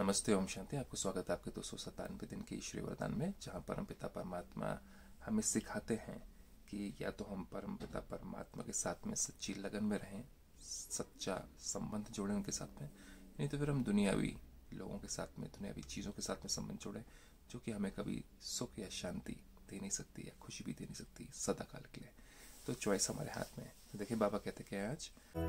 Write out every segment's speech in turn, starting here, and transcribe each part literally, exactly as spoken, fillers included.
नमस्ते, ओम शांति। आपको स्वागत है आपके दो सौ सत्तानवे दिन के ईश्वरीय वरदान में, जहाँ परम पिता परमात्मा हमें सिखाते हैं कि या तो हम परम पिता परमात्मा के साथ में सच्ची लगन में रहें, सच्चा संबंध जोड़ें उनके साथ में, नहीं तो फिर हम दुनियावी लोगों के साथ में, दुनियावी चीज़ों के साथ में संबंध जोड़ें जो कि हमें कभी सुख या शांति दे नहीं सकती या खुशी भी दे नहीं सकती सदा काल के लिए। तो चॉइस हमारे हाथ में है। तो देखिए बाबा कहते क्या है आज।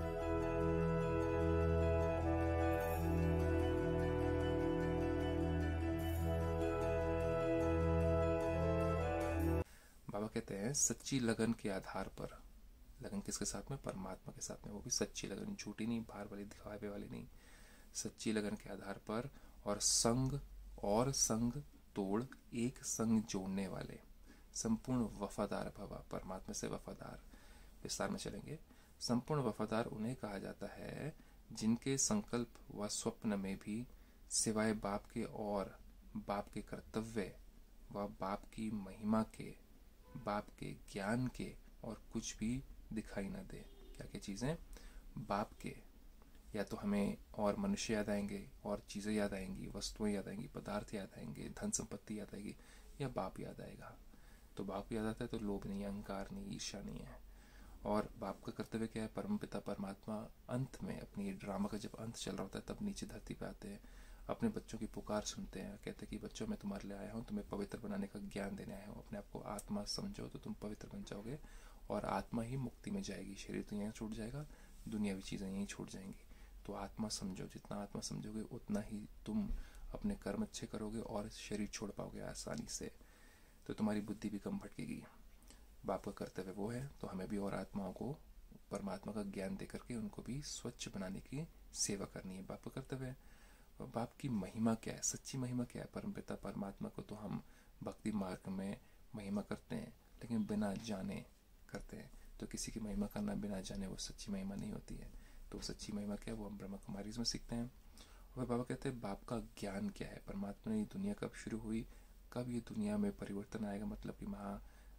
बाबा कहते हैं सच्ची लगन के आधार पर, लगन किसके साथ में? परमात्मा के साथ में, वो भी सच्ची लगन, झूठी नहीं, बाहर वाली दिखावे वाली नहीं, सच्ची लगन के आधार पर, और संग और संग तोड़ एक संग जोड़ने वाले संपूर्ण वफादार भवा, परमात्मा से वफादार। विस्तार में चलेंगे। संपूर्ण वफादार उन्हें कहा जाता है जिनके संकल्प व स्वप्न में भी सिवाय बाप के और बाप के कर्तव्य व बाप की महिमा के, बाप के ज्ञान के और कुछ भी दिखाई न दे। क्या क्या चीज़ें? बाप के, या तो हमें और मनुष्य याद आएंगे, और चीज़ें याद आएंगी, वस्तुएं याद आएंगी, पदार्थ याद आएंगे, धन संपत्ति याद आएगी, या बाप याद आएगा। तो बाप याद आता है तो लोभ नहीं, अहंकार नहीं, ईर्ष्या नहीं है। और बाप का कर्तव्य क्या है? परम पिता परमात्मा अंत में, अपनी ड्रामा का जब अंत चल रहा होता है तब नीचे धरती पे आते हैं, अपने बच्चों की पुकार सुनते हैं, कहते हैं कि बच्चों मैं तुम्हारे लिए आया हूँ, तुम्हें पवित्र बनाने का ज्ञान देने आया हूँ, अपने आप को आत्मा समझो तो तुम पवित्र बन जाओगे और आत्मा ही मुक्ति में जाएगी। शरीर तो यहाँ छूट जाएगा, दुनियावी चीज़ें यहीं छूट जाएंगी। तो आत्मा समझो, जितना आत्मा समझोगे उतना ही तुम अपने कर्म अच्छे करोगे और शरीर छोड़ पाओगे आसानी से, तो तुम्हारी बुद्धि भी कम भटकेगी। बाप का कर्तव्य वो है, तो हमें भी और आत्माओं को परमात्मा का ज्ञान दे करके उनको भी स्वच्छ बनाने की सेवा करनी है। बाप का कर्तव्य है। और बाप की महिमा क्या है? सच्ची महिमा क्या है? परमपिता परमात्मा को तो हम भक्ति मार्ग में महिमा करते हैं, लेकिन बिना जाने करते हैं। तो किसी की महिमा करना बिना जाने वो सच्ची महिमा नहीं होती है। तो सच्ची महिमा क्या है? वो हम ब्रह्मा कुमारी में सीखते हैं। और बाबा कहते हैं बाप का ज्ञान क्या है? परमात्मा ने ये दुनिया कब शुरू हुई, कब ये दुनिया में परिवर्तन आएगा, मतलब कि महा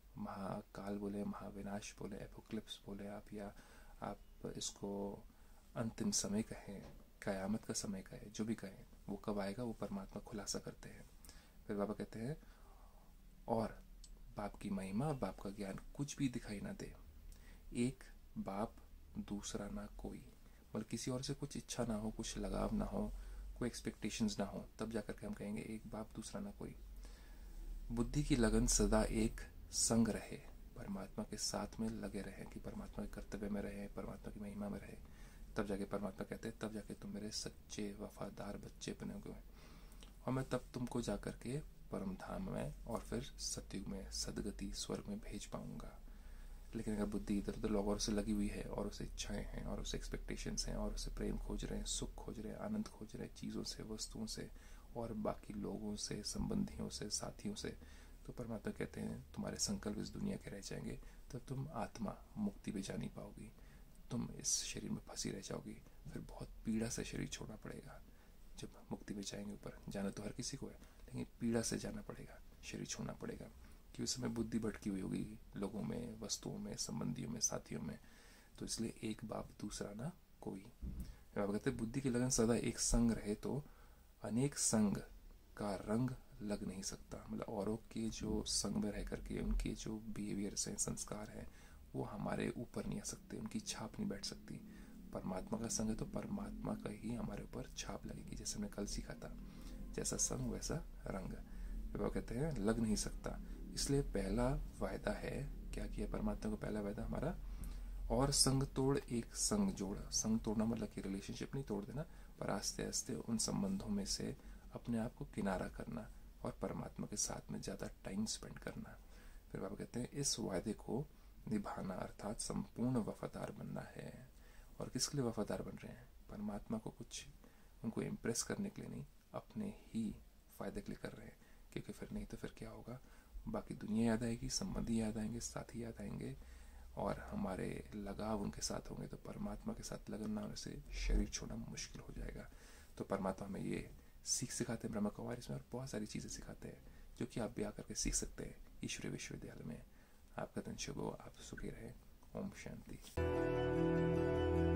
महाकाल बोले, महाविनाश बोले, एपोक्लिप्स बोले आप, या आप इसको अंतिम समय कहें, कयामत का समय कहें, जो भी कहें, वो कब आएगा वो परमात्मा खुलासा करते हैं। फिर बाबा कहते हैं और बाप की महिमा, बाप का ज्ञान कुछ भी दिखाई ना दे। एक बाप, दूसरा ना कोई, मतलब किसी और से कुछ इच्छा ना हो, कुछ लगाव ना हो, कोई एक्सपेक्टेशंस ना हो, तब जाकर के हम कहेंगे एक बाप, दूसरा ना कोई। बुद्धि की लगन सदा एक संग रहे, परमात्मा के साथ में लगे रहे, कि परमात्मा के कर्तव्य में रहे, परमात्मा की महिमा में रहे, तब जाके परमात्मा कहते हैं तब जाके तुम मेरे सच्चे वफादार बच्चे बनोगे, और मैं तब तुमको जाकर के परम धाम में और फिर सतयुग में, सदगति, स्वर्ग में भेज पाऊंगा। लेकिन अगर बुद्धि इधर उधर लोगों से लगी हुई है, और उसे इच्छाएं हैं, और उसे एक्सपेक्टेशंस हैं, और उसे प्रेम खोज रहे हैं, सुख खोज रहे हैं, आनंद खोज रहे हैं, चीज़ों से, वस्तुओं से, और बाकी लोगों से, संबंधियों से, साथियों से, तो परमात्मा कहते हैं तुम्हारे संकल्प इस दुनिया के रह जाएंगे, तो तुम आत्मा मुक्ति भी जा नहीं पाओगी, तुम इस शरीर में फंसी रह जाओगी, फिर बहुत पीड़ा से शरीर छोड़ना पड़ेगा। जब मुक्ति में जाएंगे ऊपर, जाना तो हर किसी को है, लेकिन पीड़ा से जाना पड़ेगा, शरीर छोड़ना पड़ेगा, कि उस समय बुद्धि भटकी हुई होगी लोगों में, वस्तुओं में, संबंधियों में, साथियों में। तो इसलिए एक बाप, दूसरा ना कोई। बाबा कहते बुद्धि की लगन सदा एक संग रहे तो अनेक संग का रंग लग नहीं सकता, मतलब औरों के जो संग में रह करके उनके जो बिहेवियर्स हैं, संस्कार हैं, वो हमारे ऊपर नहीं आ सकते, उनकी छाप नहीं बैठ सकती। परमात्मा का संग है तो परमात्मा का ही हमारे ऊपर छाप लगेगी, जैसे हमने कल सीखा था, जैसा संग वैसा रंग। वो कहते हैं लग नहीं सकता। इसलिए पहला वायदा है, क्या किया परमात्मा को? पहला वायदा हमारा, और संग तोड़ एक संग जोड़। संग तोड़ना मतलब कि रिलेशनशिप नहीं तोड़ देना, पर आस्ते आस्ते उन संबंधों में से अपने आप को किनारा करना और परमात्मा के साथ में ज़्यादा टाइम स्पेंड करना। फिर बाबा कहते हैं इस वायदे को निभाना, अर्थात संपूर्ण वफादार बनना है। और किसके लिए वफादार बन रहे हैं? परमात्मा को कुछ उनको इम्प्रेस करने के लिए नहीं, अपने ही फायदे के लिए कर रहे हैं, क्योंकि फिर नहीं तो फिर क्या होगा, बाकी दुनिया याद आएगी, संबंधी याद आएंगे, साथी याद आएंगे, और हमारे लगाव उनके साथ होंगे, तो परमात्मा के साथ लगन ना होने से शरीर छोड़ना मुश्किल हो जाएगा। तो परमात्मा हमें ये सीख सिखाते हैं ब्रह्मा कुमारी इसमें, और बहुत सारी चीज़ें सिखाते हैं जो कि आप भी आकर के सीख सकते हैं ईश्वरीय विश्वविद्यालय में। आपका दिन शुभ हो, आप सुखी रहे। ओम शांति।